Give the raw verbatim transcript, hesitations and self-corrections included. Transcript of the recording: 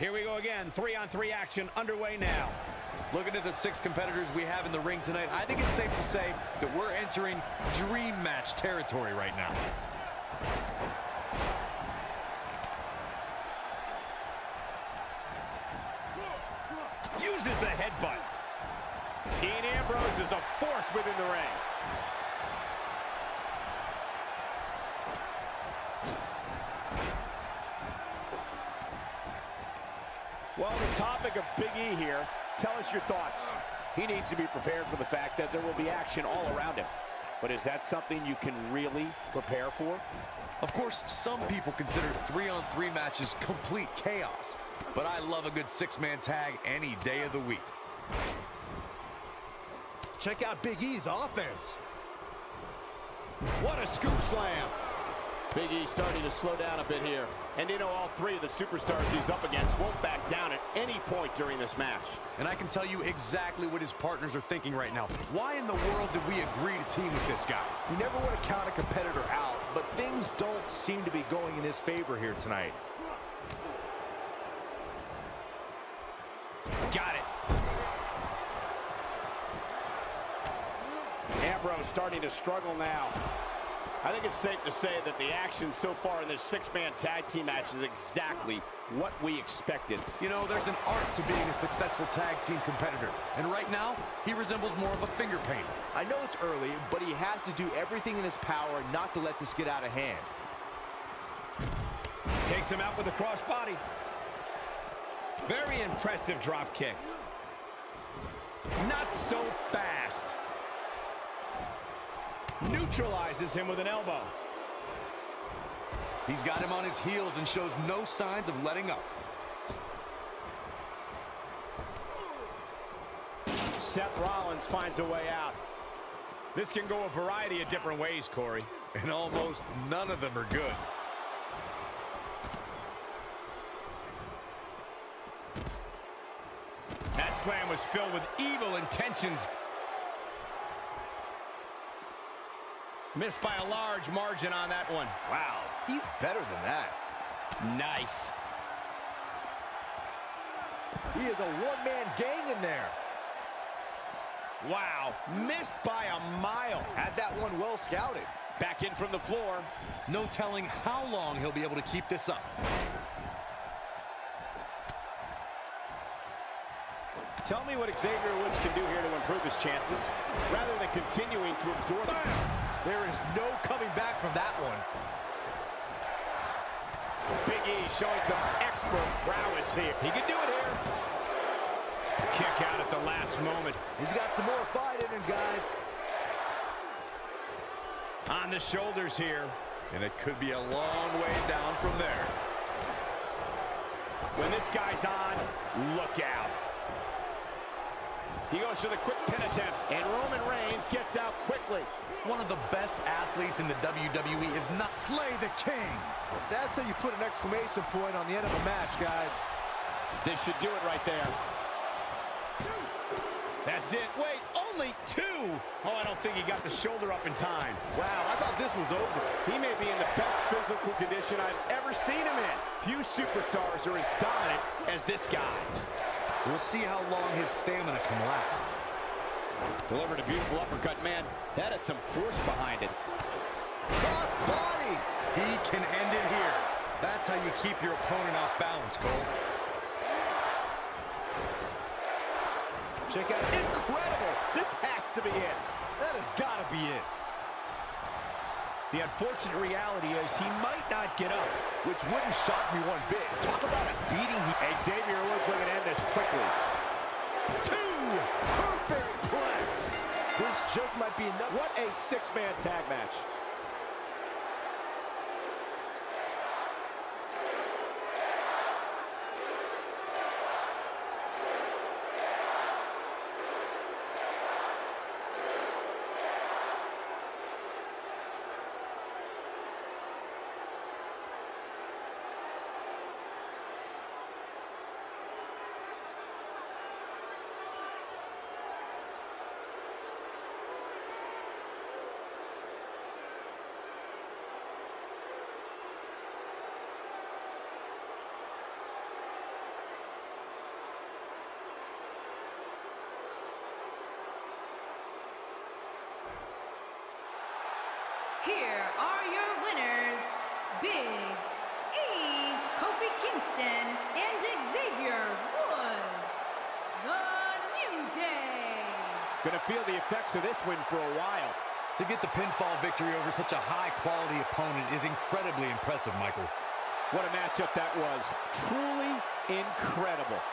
Here we go again. Three on three action underway now. Looking at the six competitors we have in the ring tonight, I think it's safe to say that we're entering dream match territory right now. Uses the headbutt. Dean Ambrose is a force within the ring. Well, the topic of Big E here, tell us your thoughts. He needs to be prepared for the fact that there will be action all around him. But is that something you can really prepare for? Of course, some people consider three-on-three matches complete chaos. But I love a good six-man tag any day of the week. Check out Big E's offense. What a scoop slam. Big E starting to slow down a bit here. And you know, all three of the superstars he's up against won't back down at any point during this match. And I can tell you exactly what his partners are thinking right now. Why in the world did we agree to team with this guy? You never want to count a competitor out, but things don't seem to be going in his favor here tonight. Got it. Ambrose starting to struggle now. I think it's safe to say that the action so far in this six-man tag team match is exactly what we expected. You know, there's an art to being a successful tag team competitor. And right now, he resembles more of a finger painter. I know it's early, but he has to do everything in his power not to let this get out of hand. Takes him out with a crossbody. Very impressive drop kick. Not so fast. Neutralizes him with an elbow. He's got him on his heels and shows no signs of letting up. Seth Rollins finds a way out. This can go a variety of different ways, Corey. And almost none of them are good. That slam was filled with evil intentions. Missed by a large margin on that one. Wow, he's better than that. Nice. He is a one-man gang in there. Wow, missed by a mile. Had that one well scouted. Back in from the floor. No telling how long he'll be able to keep this up. Tell me what Xavier Woods can do here to improve his chances, rather than continuing to absorb it. There is no coming back from that one. Big E showing some expert prowess here. He can do it here. Kick out at the last moment. He's got some more fight in him, guys. On the shoulders here. And it could be a long way down from there. When this guy's on, look out. He goes for the quick pin attempt, and Roman Reigns gets out quickly. One of the best athletes in the W W E is not Slay the King. That's how you put an exclamation point on the end of a match, guys. This should do it right there. That's it. Wait, only two. Oh, I don't think he got the shoulder up in time. Wow, I thought this was over. He may be in the best physical condition I've ever seen him in. Few superstars are as dominant as this guy. We'll see how long his stamina can last. Delivered a beautiful uppercut, man. That had some force behind it. Cross body. He can end it here. That's how you keep your opponent off balance, Cole. Check out it. Incredible. This has to be it. That has got to be it. The unfortunate reality is he might not get up, which wouldn't shock me one bit. Talk about a beating. Xavier Woods looking to end this quickly. Two. Perfect plex. This just might be enough. What a six-man tag match. Here are your winners, Big E, Kofi Kingston, and Xavier Woods, The New Day. Gonna feel the effects of this win for a while. To get the pinfall victory over such a high-quality opponent is incredibly impressive, Michael. What a matchup that was. Truly incredible.